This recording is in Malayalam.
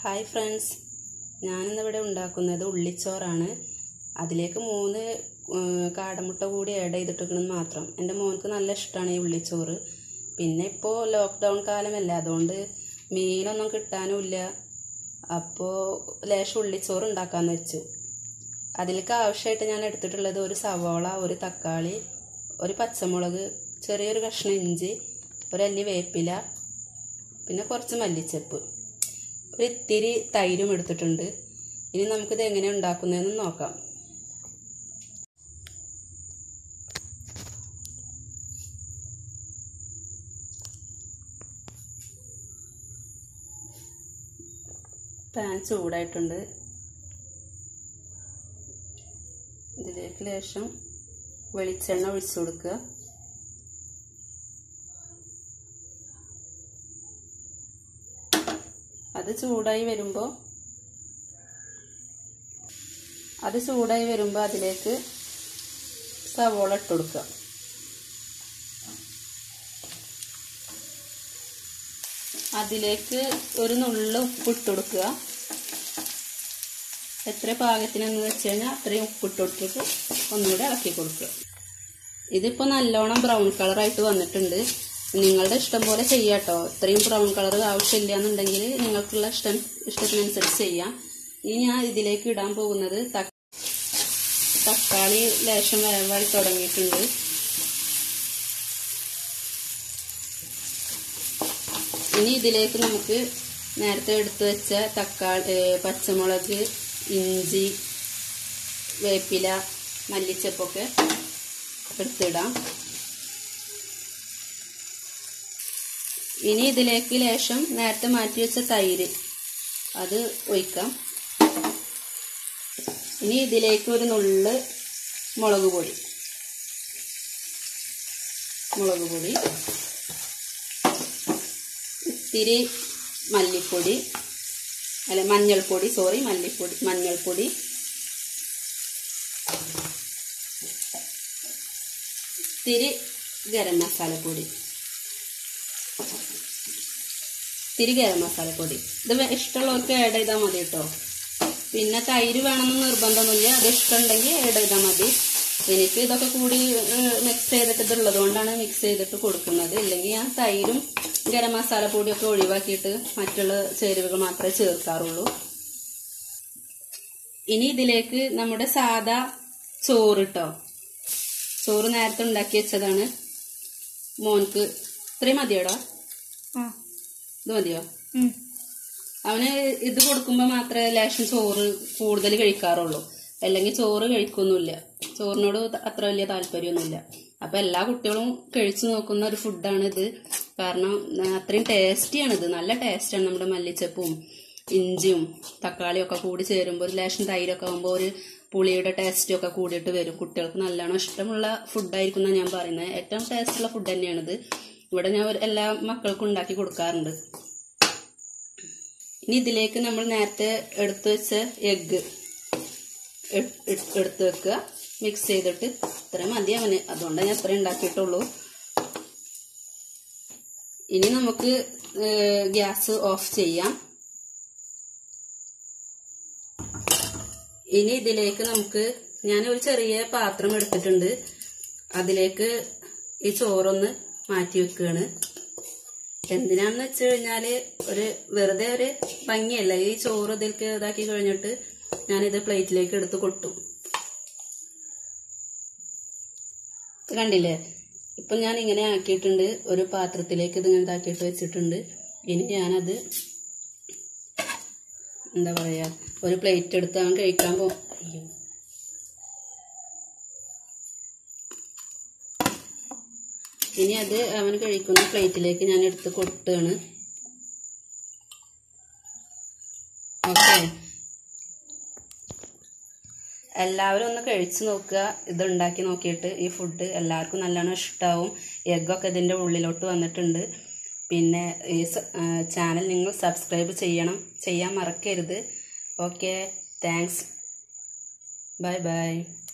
ഹായ് ഫ്രണ്ട്സ്, ഞാനിന്നിവിടെ ഉണ്ടാക്കുന്നത് ഉള്ളിച്ചോറാണ്. അതിലേക്ക് 3 കാടമുട്ട കൂടി ആഡ് ചെയ്തിട്ടിരിക്കണമെന്ന് മാത്രം. എൻ്റെ മോൾക്ക് നല്ല ഇഷ്ടമാണ് ഈ ഉള്ളിച്ചോറ്. പിന്നെ ഇപ്പോൾ ലോക്ക്ഡൗൺ കാലമല്ല, അതുകൊണ്ട് മീനൊന്നും കിട്ടാനുമില്ല. അപ്പോൾ ലേശം ഉള്ളിച്ചോറ് ഉണ്ടാക്കാമെന്ന് വെച്ചു. അതിലേക്ക് ആവശ്യമായിട്ട് ഞാൻ എടുത്തിട്ടുള്ളത് ഒരു സവാള, ഒരു തക്കാളി, ഒരു പച്ചമുളക്, ചെറിയൊരു കഷ്ണം ഇഞ്ചി, ഒരല്ലി വേപ്പില, പിന്നെ കുറച്ച് മല്ലിച്ചപ്പ്, ഒരു ഇത്തിരി തൈരും എടുത്തിട്ടുണ്ട്. ഇനി നമുക്കിത് എങ്ങനെ ഉണ്ടാക്കുന്നതെന്ന് നോക്കാം. പാൻ ചൂടായിട്ടുണ്ട്. ഇതിലേക്ക് ലേശം വെളിച്ചെണ്ണ ഒഴിച്ചു കൊടുക്കുക. അത് ചൂടായി വരുമ്പോൾ അതിലേക്ക് സവോള ഇട്ട് കൊടുക്കുക. അതിലേക്ക് ഒരു നുള്ളു ഉപ്പിട്ട് കൊടുക്കുക. എത്ര പാകത്തിനെന്ന് വെച്ച് കഴിഞ്ഞാൽ അത്രയും ഉപ്പിട്ട് കൊടുത്തിട്ട് ഒന്നുകൂടെ ഇളക്കി കൊടുക്കുക. ഇതിപ്പോൾ നല്ലോണം ബ്രൗൺ കളറായിട്ട് വന്നിട്ടുണ്ട്. നിങ്ങളുടെ ഇഷ്ടം പോലെ ചെയ്യാട്ടോ. ഇത്രയും ബ്രൗൺ കളർ ആവശ്യമില്ല എന്നുണ്ടെങ്കിൽ നിങ്ങൾക്കുള്ള ഇഷ്ടത്തിനനുസരിച്ച് ചെയ്യാം. ഇനി ഞാൻ ഇതിലേക്ക് ഇടാൻ പോകുന്നത് തക്കാളി ലേശം വേവായി തുടങ്ങിയിട്ടുണ്ട്. ഇനി ഇതിലേക്ക് നമുക്ക് നേരത്തെ എടുത്തു വെച്ച പച്ചമുളക്, ഇഞ്ചി, വേപ്പില, മല്ലിച്ചപ്പൊക്കെ എടുത്തിടാം. ഇനി ഇതിലേക്ക് ലേശം നേരത്തെ മാറ്റി വെച്ച തൈര് അത് ഒഴിക്കാം. ഇനി ഇതിലേക്ക് ഒരു നുള്ള് മുളക് പൊടി, ഇത്തിരി മഞ്ഞൾപ്പൊടി, ഇത്തിരി ഗരം മസാലപ്പൊടി, ഇത് ഇഷ്ടമുള്ളവർക്ക് ആഡ് ചെയ്താൽ മതി കേട്ടോ. പിന്നെ തൈര് വേണമെന്ന് നിർബന്ധമൊന്നുമില്ല, അത് ഇഷ്ടമുണ്ടെങ്കിൽ ആഡ് ചെയ്താൽ മതി. എനിക്ക് ഇതൊക്കെ കൂടി മിക്സ് ചെയ്തിട്ടുള്ളത് കൊണ്ടാണ് മിക്സ് ചെയ്തിട്ട് കൊടുക്കുന്നത്. ഇല്ലെങ്കിൽ ഞാൻ തൈരും ഗരം മസാലപ്പൊടിയൊക്കെ ഒഴിവാക്കിയിട്ട് മറ്റുള്ള ചേരുവകൾ മാത്രമേ ചേർക്കാറുള്ളൂ. ഇനി ഇതിലേക്ക് നമ്മുടെ സാദാ ചോറ് നേരത്തെ ഉണ്ടാക്കി വെച്ചതാണ്. മോൻക്ക് ഇത്രയും മതിയോടാ? ഇത് മതിയോ? അവന് ഇത് കൊടുക്കുമ്പോൾ മാത്രമേ ലേശം ചോറ് കൂടുതൽ കഴിക്കാറുള്ളൂ. അല്ലെങ്കിൽ ചോറ് കഴിക്കൊന്നുമില്ല. ചോറിനോട് അത്ര വലിയ താല്പര്യമൊന്നുമില്ല. അപ്പൊ എല്ലാ കുട്ടികളും കഴിച്ചു നോക്കുന്ന ഒരു ഫുഡാണിത്. കാരണം അത്രയും ടേസ്റ്റിയാണിത്. നല്ല ടേസ്റ്റാണ്. നമ്മുടെ മല്ലിച്ചപ്പും ഇഞ്ചിയും തക്കാളിയും ഒക്കെ കൂടി ചേരുമ്പോൾ ഒരു ലേശം തൈരൊക്കെ ആകുമ്പോൾ ഒരു പുളിയുടെ ടേസ്റ്റും ഒക്കെ കൂടിയിട്ട് വരും. കുട്ടികൾക്ക് നല്ലോണം ഇഷ്ടമുള്ള ഫുഡായിരിക്കും എന്നാണ് ഞാൻ പറയുന്നത്. ഏറ്റവും ടേസ്റ്റുള്ള ഫുഡ് തന്നെയാണിത്. ഇവിടെ ഞാൻ എല്ലാ മക്കൾക്കും ഉണ്ടാക്കി കൊടുക്കാറുണ്ട്. ഇനി ഇതിലേക്ക് നമ്മൾ നേരത്തെ എടുത്തു വെച്ച എഗ്ഗ് എടുത്ത് വെക്കുക. മിക്സ് ചെയ്തിട്ട് ഇത്ര മതി അവന്, അതുകൊണ്ടാണ് ഞാൻ ഇത്ര ഉണ്ടാക്കിയിട്ടുള്ളൂ. ഇനി നമുക്ക് ഗ്യാസ് ഓഫ് ചെയ്യാം. ഇനി ഇതിലേക്ക് ഞാൻ ഒരു ചെറിയ പാത്രം എടുത്തിട്ടുണ്ട്. അതിലേക്ക് ഈ ചോറൊന്ന് മാറ്റി വെക്കുകയാണ്. എന്തിനാണെന്ന് വെച്ച് കഴിഞ്ഞാല് വെറുതെ ഒരു ഭംഗിയല്ല. ഈ ചോറ് ഇതിലേക്ക് ഇതാക്കി കഴിഞ്ഞിട്ട് ഞാനിത് പ്ലേറ്റിലേക്ക് എടുത്ത് കൊട്ടും. കണ്ടില്ലേ? ഇപ്പൊ ഞാൻ ഇങ്ങനെ ആക്കിയിട്ടുണ്ട്. ഒരു പാത്രത്തിലേക്ക് ഇത് ഇങ്ങനെ ഇതാക്കിയിട്ട് വെച്ചിട്ടുണ്ട്. ഇനി ഞാനത് എന്താ പറയാ, ഒരു പ്ലേറ്റ് എടുത്ത് അവൻ കഴിക്കാൻ പോകും. ഇനി അത് അവൻ കഴിക്കുന്ന പ്ലേറ്റിലേക്ക് ഞാൻ എടുത്ത് കൊടുക്കുകയാണ്. ഓക്കെ, എല്ലാവരും ഒന്ന് കഴിച്ചു നോക്കുക. ഇത് ഉണ്ടാക്കി നോക്കിയിട്ട് ഈ ഫുഡ് എല്ലാവർക്കും നല്ലോണം ഇഷ്ടമാവും. എഗ്ഗൊക്കെ ഇതിൻ്റെ ഉള്ളിലോട്ട് വന്നിട്ടുണ്ട്. പിന്നെ ഈ ചാനൽ നിങ്ങൾ സബ്സ്ക്രൈബ് ചെയ്യാൻ മറക്കരുത്. Okay, thanks. Bye by.